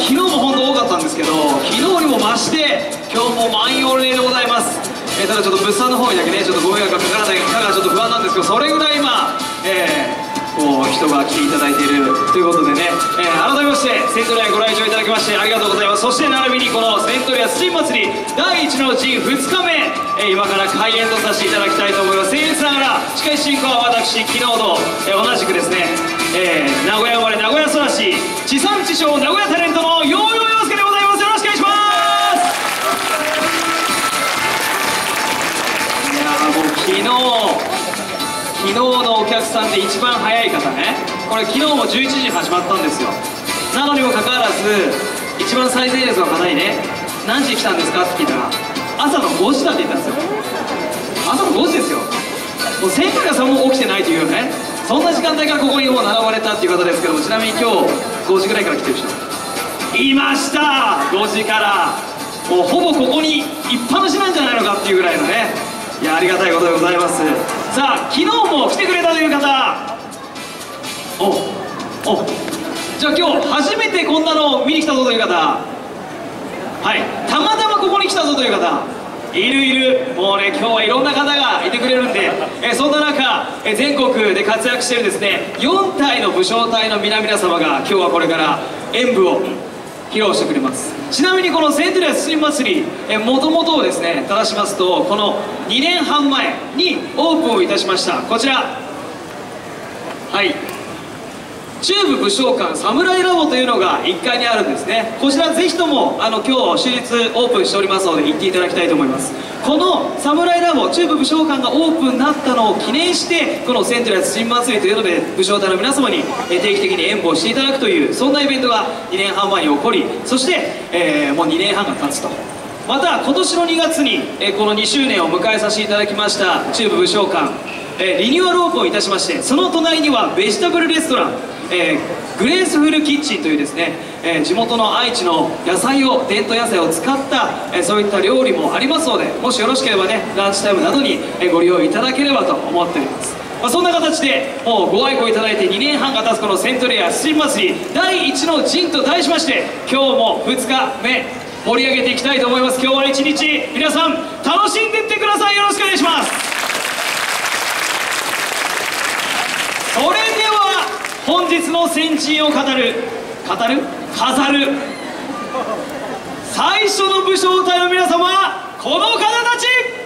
昨日も本当多かったんですけど、昨日にも増して今日も満員御礼でございます。ただちょっと物産の方にだけねちょっとご迷惑がかからないかがちょっと不安なんですけど、それぐらい今、こう人が来ていただいているということでね、改めましてセントリアご来場いただきましてありがとうございます。そして並びにこのセントリアスチン祭り第1のうち2日目、今から開演とさせていただきたいと思います。僭越ながら司会進行は私昨日と、同じくですね、名古屋生まれ名古屋育ち地産地消名古屋タレントのヨーヨー陽介でございます。よろしくお願いします。いやーもう昨日のお客さんで一番早い方ね、これ昨日も11時に始まったんですよ。なのにもかかわらず一番最前列の方にね何時来たんですかって聞いたら朝の5時だって言ったんですよ。朝の5時ですよ。もうセントリアさんも起きてないというね、そんな時間帯からここにもう並ばれたっていう方ですけども、ちなみに今日5時ぐらいから来てる人いました。5時からもうほぼここに一般の人なんじゃないのかっていうぐらいのね、いやありがたいことでございます。さあ昨日も来てくれたという方、じゃあ今日初めてこんなのを見に来たぞという方、はい、たまたまここに来たぞという方いる。もうね今日はいろんな方がいてくれるんで、そんな中、全国で活躍しているですね4体の武将隊の皆様が今日はこれから演舞を披露してくれます。ちなみにこのセントリアスチン祭り、もともとをですね正しますとこの2年半前にオープンをいたしましたこちら、はい、中部武将館サムライラボというのが1階にあるんですね。こちらぜひとも今日終日オープンしておりますので行っていただきたいと思います。このサムライラボ中部武将館がオープンになったのを記念してこのセントリアスチン祭りというので武将隊の皆様に定期的に演舞をしていただくというそんなイベントが2年半前に起こり、そして、もう2年半が経つと。また今年の2月に、この2周年を迎えさせていただきました中部武将館、リニューアルオープンをいたしまして、その隣にはベジタブルレストラン、グレースフルキッチンというですね、地元の愛知の野菜を伝統野菜を使った、そういった料理もありますので、もしよろしければねランチタイムなどに、ご利用いただければと思っております。そんな形でもうご愛顧いただいて2年半が経つこのセントリアスチン祭り第1の陣と題しまして、今日も2日目盛り上げていきたいと思います。今日は一日皆さん楽しんでいってください。よろしくお願いします。それでは本日の先陣を飾る最初の武将隊の皆様はこの方たち。